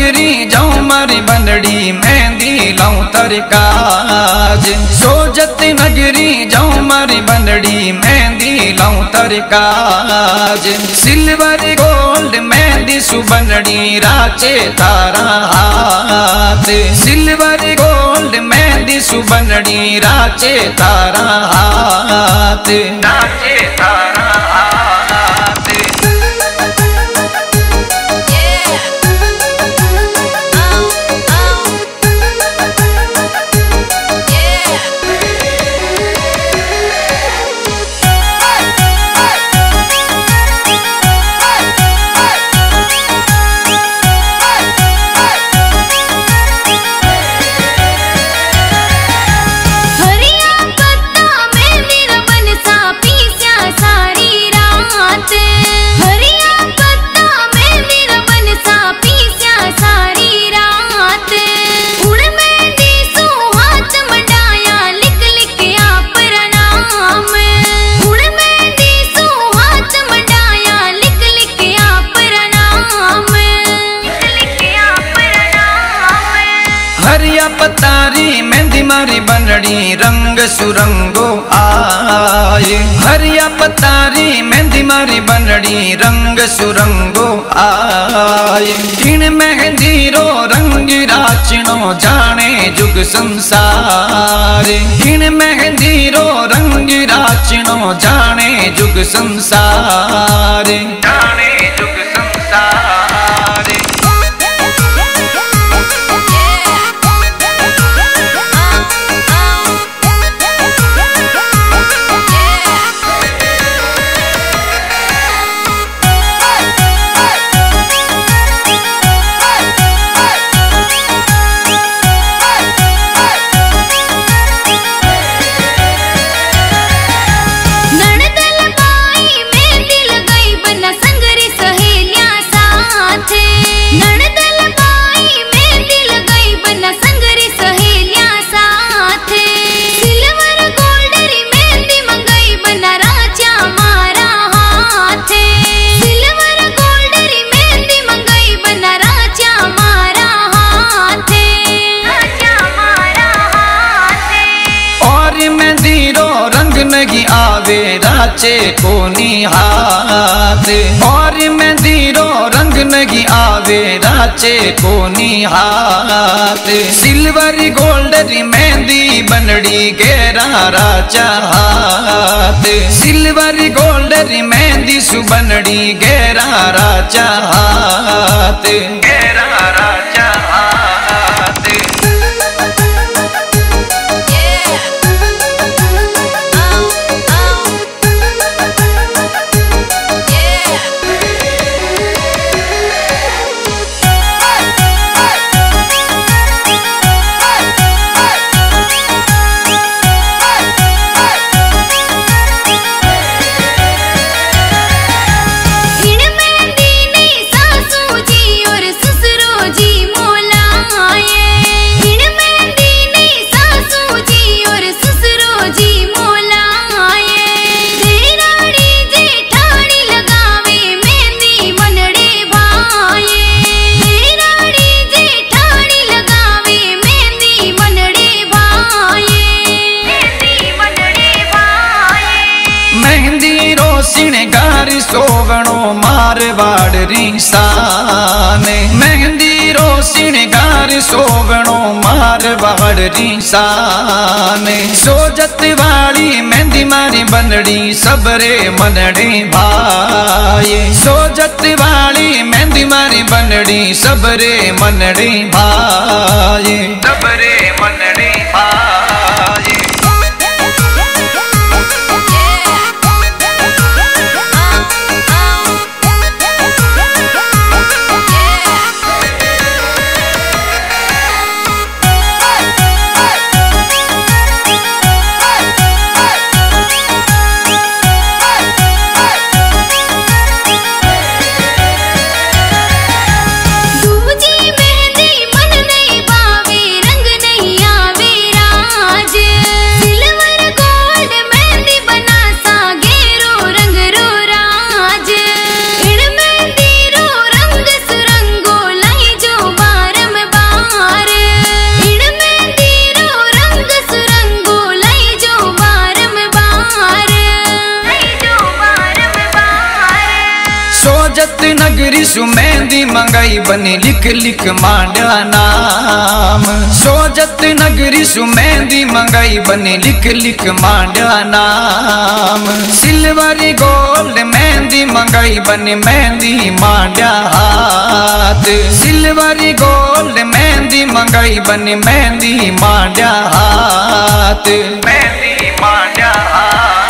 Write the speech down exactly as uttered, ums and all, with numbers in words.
नगरी जाऊं मारी बंदड़ी मेहंदी लाऊं तरकाज। सोजत नगरी जाऊं मारी बंदड़ी मेहंदी लाऊं तरकाज। सिल्वर गोल्ड मेहंदी सुबनड़ी राचे तारा हाथ। सिल्वर गोल्ड मेहंदी सुबनड़ी राचे तारा हाथ। राचे तारा पतारी मेहंदी मारी बनड़ी रंग सुरंगो आए। हरिया पतारी मेहंदी मारी बनड़ी रंग सुरंगो आए। इन मेहंदी रो रंग राचनो जाने जुग संसार। इन मेहंदी रो रंग राचनो जाने जुग संसार। जाने जुग संसार। नगी आवे राचे कोनी हाथ। और मेहंदी रो रंग नगी आवे राचे कोनी हाथ। सिल्वर गोल्ड मेहंदी बनड़ी गेरा राचा हाथ। सिल्वर गोल्ड मेहंदी सुबनड़ी गेरा राचा हाथ। गेरा राचा हाथ। सोवणो मारवाड़ रीसान। मेहंदी रो सिणगार सोवणो मारवाड़ रीसान। सोजत वाली मेहंदी मारी बनड़ी सबरे मनड़े भाई। सोजत वाली मेहंदी मारी बनड़ी सबरे मनड़े भाई। सबरे मनड़े भाई। दूजी मेहंदी मन नहीं भावे रंग नहीं सोजत नगरी सु मेहंदी मंगाई बने लिख लिख मांडा नाम। सोजत नगरी सु मेहंदी मंगाई बने लिख लिख मांडा नाम। सिल्वरी गोल्ड मेहंदी मंगाई बने मेहंदी मांडा हाथ। सिल्वरी गोल्ड मेहंदी मंगाई बने मेहंदी मांडा हाथ। मेहंदी मांडा हाथ।